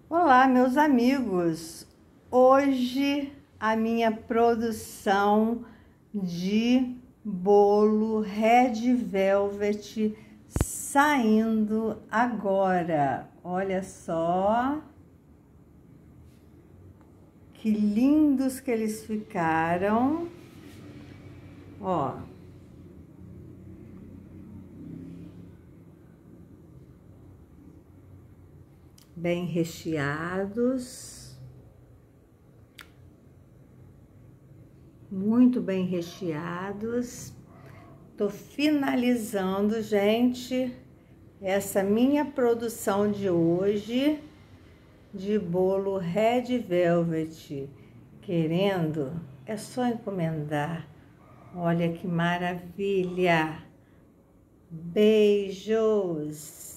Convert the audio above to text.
Olá, meus amigos! Hoje a minha produção de bolo Red Velvet saindo agora. Olha só que lindos que eles ficaram. Ó. Bem recheados, muito bem recheados. Tô finalizando, gente, essa minha produção de hoje de bolo Red Velvet. Querendo, é só encomendar. Olha que maravilha! Beijos!